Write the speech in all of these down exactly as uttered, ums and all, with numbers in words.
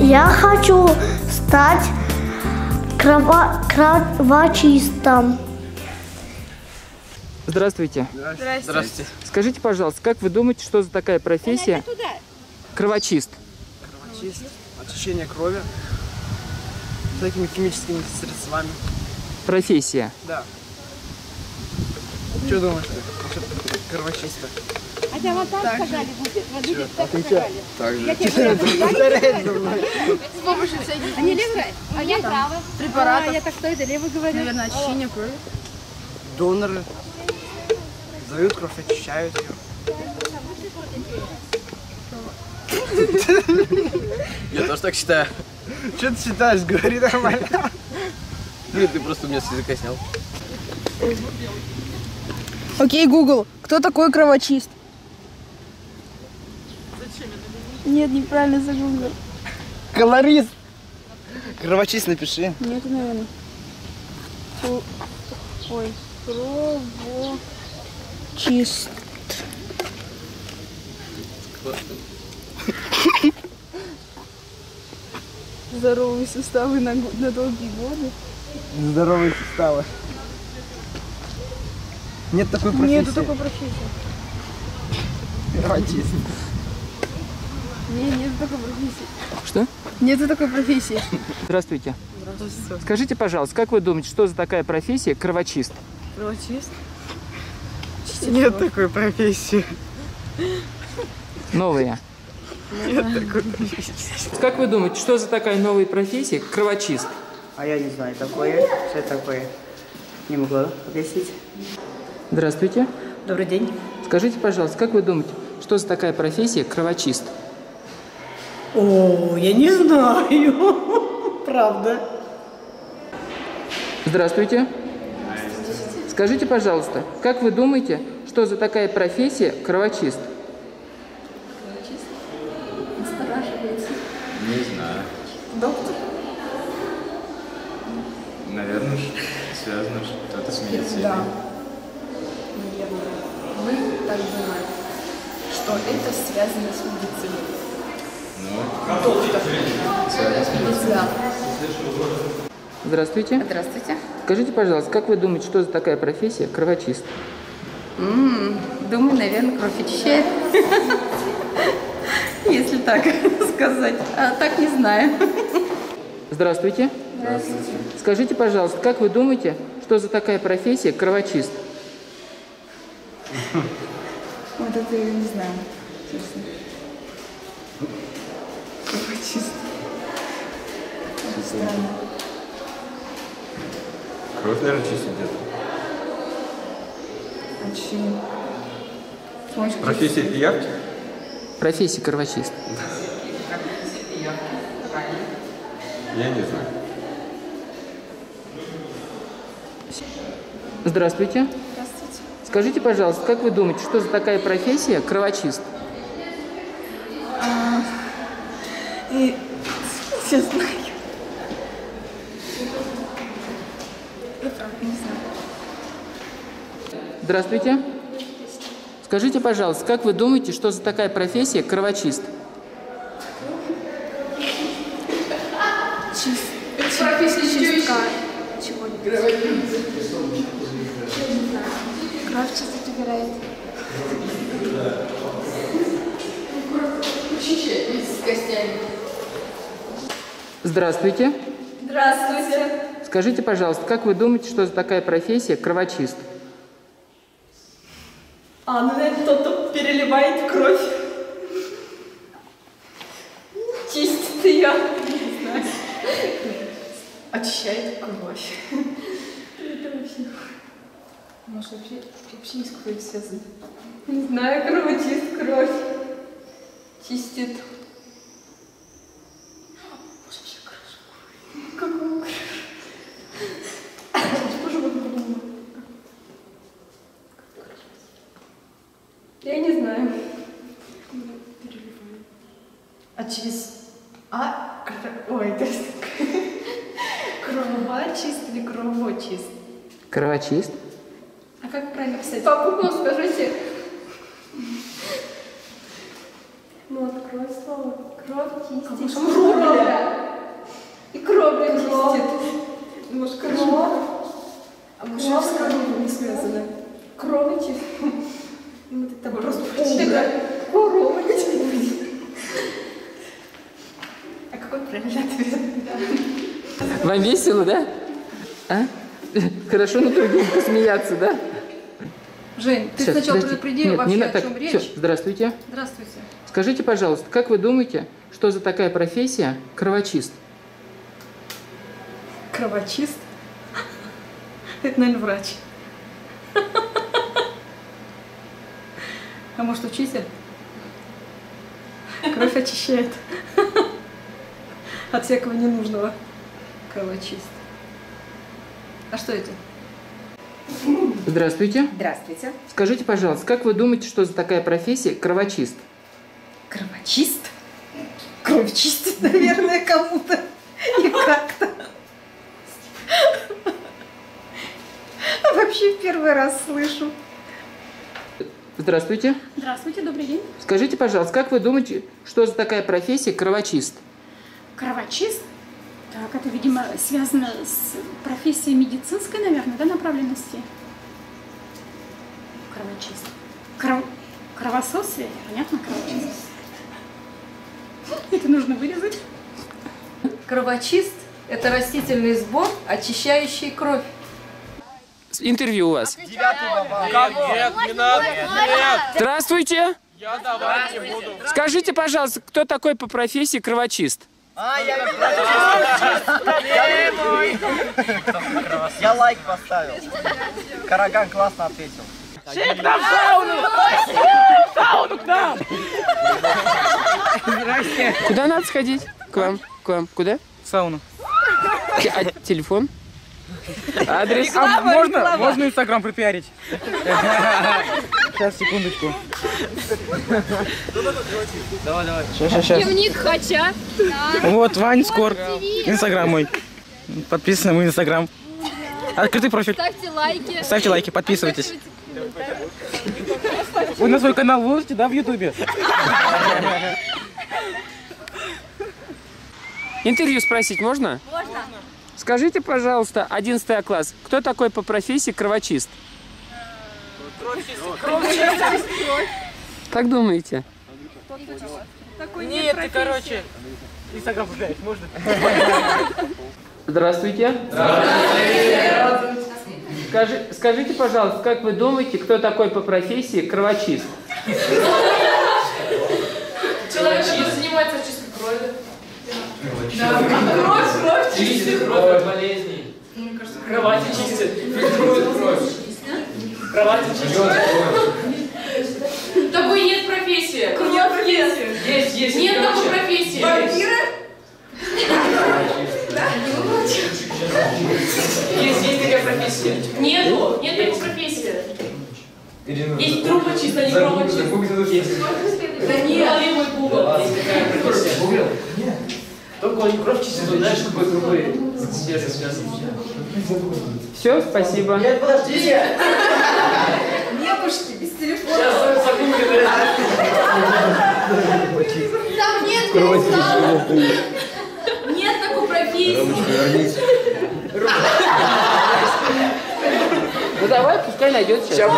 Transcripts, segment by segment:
Я хочу стать крова... кровочистом. Здравствуйте. Здравствуйте. Здравствуйте. Скажите, пожалуйста, как вы думаете, что за такая профессия? Кровочист. Кровочист, очищение крови всякими химическими средствами. Профессия. Да. Что думаешь ты? Насчет кровочиста? А да, вот так сказали будет. Вот будет, так сказали. Так же. Я тебе говорю, С помощью всяких а не левый, а я право. препаратов. А я так что это левый говорю. Наверное, очищение крови. Доноры сдают кровь, очищают ее. Я тоже так считаю. Что ты считаешь? Говори нормально. Блин, ты просто у меня с языка снял. Окей, Google, кто такой кровочист? Нет, неправильно загуглил. Колорист. Кровочист напиши. Нет, наверное. Фу. Ой, кровочист. Здоровые суставы на, на долгие годы. Здоровые суставы. Нет такой профессии. Нету такой профессии. Кровочист. Не, нету такой профессии. Что? Нету такой профессии. Здравствуйте. Здравствуйте. Скажите, пожалуйста, как вы думаете, что за такая профессия кровочист? Кровочист? Нет такой профессии. Новая. Нет такой профессии. Как вы думаете, что за такая новая профессия кровочист? А я не знаю такое. Что это такое? Не могу объяснить. Здравствуйте. Добрый день. Скажите, пожалуйста, как вы думаете, что за такая профессия кровочист? О, я не знаю. Правда. Здравствуйте. Скажите, пожалуйста, как вы думаете, что за такая профессия кровочист? Не знаю. Доктор. Наверное, связано что-то с медициной. Да. Наверное. Мы так думаем, что это связано с медициной. Ну, Доктор. связано с медициной. Да. Здравствуйте. Здравствуйте. Скажите, пожалуйста, как вы думаете, что за такая профессия кровочист? М-м, думаю, наверное, кровь очищает. Если так сказать. А так не знаю. Здравствуйте. Здравствуйте. Скажите, пожалуйста, как вы думаете, что за такая профессия кровочист? Вот это я не знаю, честно. Кровочист. Странно. Кровь, наверное, чистит где-то. Очищение. Профессия пиявки? Профессия кровочист. Я не знаю. Здравствуйте. Здравствуйте. Скажите, пожалуйста, как вы думаете, что за такая профессия кровочист? И все знаю. Я правда не знаю. Здравствуйте. Скажите, пожалуйста, как вы думаете, что за такая профессия кровочист? Чист. Профессия чистка. Чего-нибудь. Кровь чистить убирает. Очищение с костями. Здравствуйте. Здравствуйте. Скажите, пожалуйста, как вы думаете, что за такая профессия кровочист? А, ну, наверное, кто-то переливает кровь. Чистит ее. Не знаю. Очищает кровь. Это вообще... Может, вообще, вообще не с кровью связано. Не знаю, кровочист кровь. Чистит. Может, вообще крышу. Какую крышу? Я не знаю. А через... А? Ой, то есть... Кровочист или кровочист? Кровочист. А как правильно писать? По буквам скажите. Ну, открой слово. Кровь чистит. Кровь. И кровь чистит. Может, кровь. А может, с кровью не связано. Кровь чистит. Ну, ты там просто кровь чистит. А какой правильный ответ? Вам весело, да? А? Хорошо на другим посмеяться, да? Жень, ты Сейчас, сначала подождите. предупреди Нет, вообще, не о надо. чем Так, речь. всё, здравствуйте. Здравствуйте. Скажите, пожалуйста, как вы думаете, что за такая профессия кровочист? Кровочист? Это, наверное, врач. А может, учитель? Кровь очищает. От всякого ненужного. Кровочист. А что это? Здравствуйте. Здравствуйте. Скажите, пожалуйста, как вы думаете, что за такая профессия кровочист? Кровочист? Кровь чистит, наверное, кому-то. И как-то. Вообще в первый раз слышу. Здравствуйте. Здравствуйте, добрый день. Скажите, пожалуйста, как вы думаете, что за такая профессия кровочист? Кровочист? Так, это, видимо, связано с профессией медицинской, наверное, да, направленности? Кровочист. Кров... Кровосос, понятно, кровочист. Это нужно вырезать. Кровочист – это растительный сбор, очищающий кровь. Интервью у вас. Нет, нет, не надо. Нет. Здравствуйте. Я давать не буду. Скажите, пожалуйста, кто такой по профессии кровочист? А, я Я лайк поставил. Караган классно ответил. Шик нам в сауну! В сауну к нам! Здрасте. Куда надо сходить? К вам. К вам. Куда? В сауну. А телефон? Адрес? А можно, можно Инстаграм пропиарить? Сейчас, секундочку. Давай, давай. Сейчас, сейчас, сейчас. Дневник Хача. Вот, Вань Скор. Инстаграм мой. Подписаны мой Инстаграм. Открытый профиль. Ставьте лайки. Ставьте лайки, подписывайтесь. Вы на свой канал выложите, да, в Ютубе? Интервью спросить можно? Можно. Скажите, пожалуйста, одиннадцатый класс, кто такой по профессии кровочист? Как думаете? Нет, ты, короче, Инстаграм пугаешь, можно? Здравствуйте. Здравствуйте. Скажи, скажите, пожалуйста, как вы думаете, кто такой по профессии кровочист? Человек, который занимается очисткой крови. Да, кровь, кровь чистит. Кровь болезней. Кровати чистят. Фильтруют кровь. Кровати чистят. Такой есть профессия. Нет профессии. Есть, есть. Нет такой профессии. Вампиры? Есть, есть такая профессия. Нету, нет такой профессии. Есть трубочист, а не кровочист. Да нет, лови мой гугл. Есть такая профессия. Нет. Только он кровь чистит, знаешь, какой трубы сердце связано. Все, спасибо. Нет, подождите. Небушки, без телефона. Сейчас загуглим. Там нет перестала. Нет такой профессии. Ну давай, пускай найдет сейчас.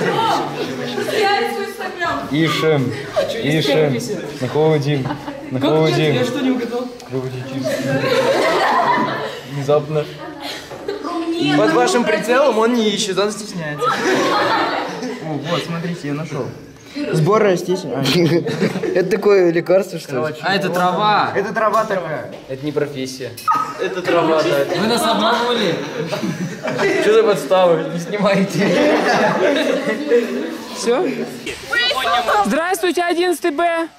Я свой инстаграм. Ишем, Ишем, находим, Я находим. что не угадал? Внезапно. Под вашим прицелом он не ищет, он стесняется. О, вот, смотрите, я нашел. Сбор растений. Это такое лекарство, что ли? А, это трава. Это трава такая. Это не профессия. Это трава, да. Вы нас обманули. Что за подставы? Не снимайте. Все? Здравствуйте, одиннадцатый Б.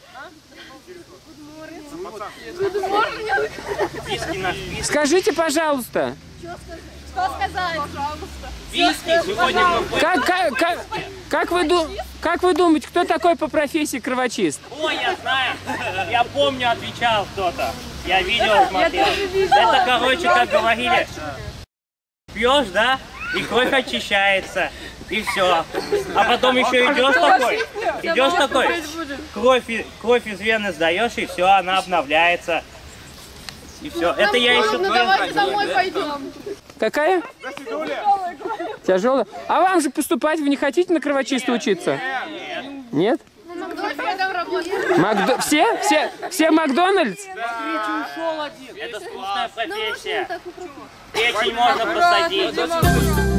Скажите, пожалуйста. Что сказать? Виски сегодня мы... Как, как, как, как, вы, ду- как вы думаете, кто такой по профессии кровочист? Ой, я знаю. Я помню, отвечал кто-то. Я видел, смотрел. Это, короче, как говорили. Пьешь, да? и кровь очищается, и все. А потом еще идешь такой, идешь такой, кровь, кровь из вены сдаешь, и все, она обновляется. И все. Это я еще... Ну давайте домой пойдем. Какая? Тяжелая. А вам же поступать, вы не хотите на кровочисту учиться? Нет? Макдо... Все? Все? Все Макдональдс? Это скучная профессия. Печень можно посадить.